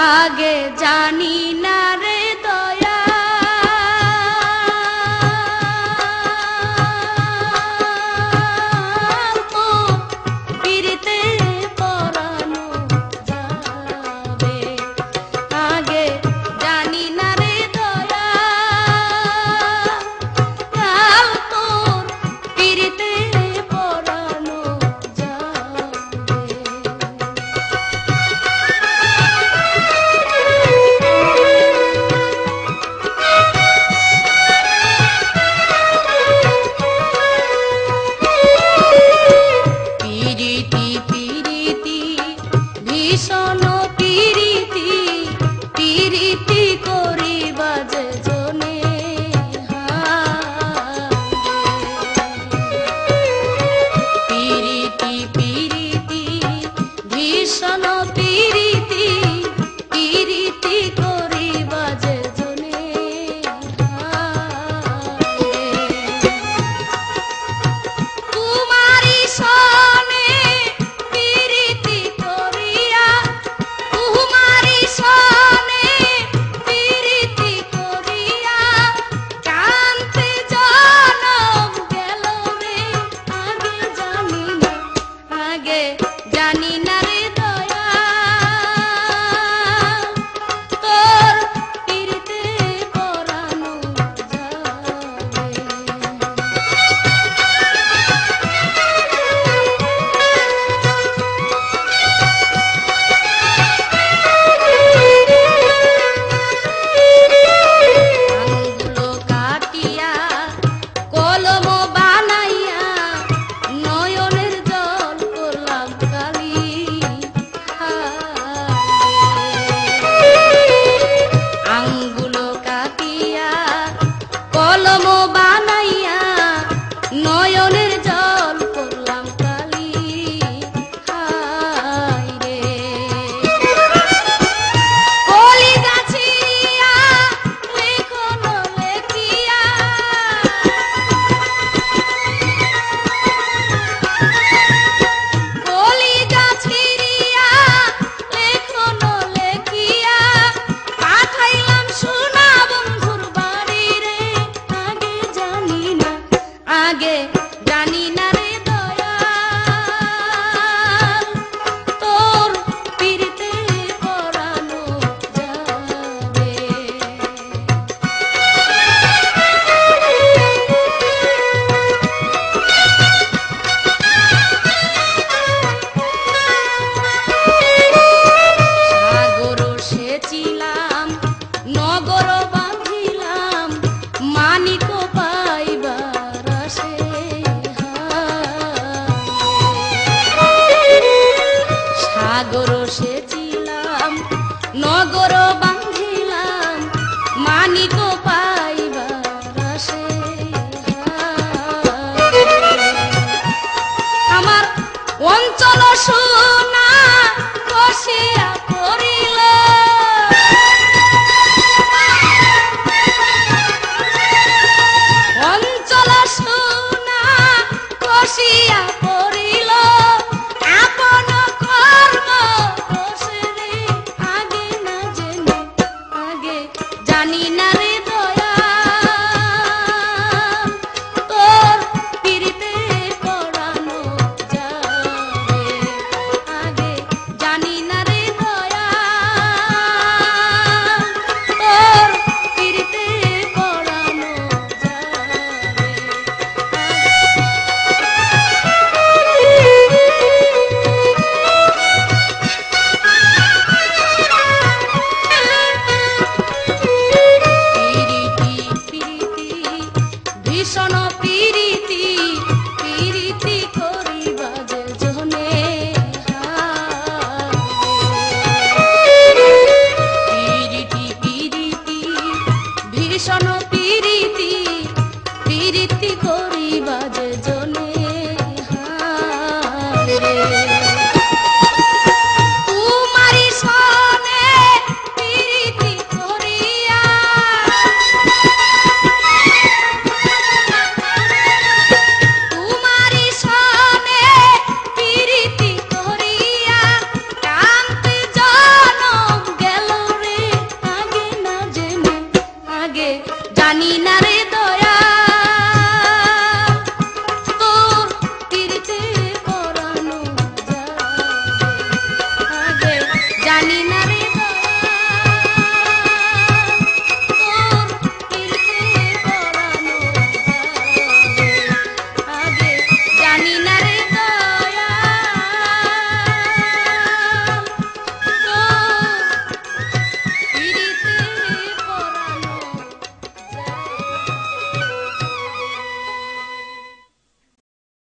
आगे जानी ना रे दया तो पीरिते परानो जाबे आगे जानी ना रे दया तो पीरिते परानो ভীষণ পীরিতি পীরিতি করিবা যে জনে পীরিতি পীরিতি ভীষণ পীরিতি পীরিতি করিবা যে জনে কুমারী সনে পীরিতি করিয়া কুমারী সনে পীরিতি করিয়া কান্তে জনম গেল রে আগে জানি না রে দয়া তোর পীরিতে পরানো যাবে আঙ্গুলো কাটিয়া কলম বানাইয়া নয়নের জল করলাম কালি আঙ্গুলো কাটিয়া কলম বানাইয়া নয়নের জল করলাম কালি হায় রে কলি গাছিয়া লেখন লেখিয়া কলি গাছিয়া লেখন লেখিয়া পাঠাইলাম সোনা বন্ধুর বাড়ি রে আগে জানি না রে দয়াল তোর পীরিতে পরানো যাবে সাগর সেচিলাম নগর বাঁধিলাম মানিক পাইবার আশে সাগর সেচিলাম নগর বাঁধিলাম মানিক পাইবার আশে আমার অঞ্চল সুর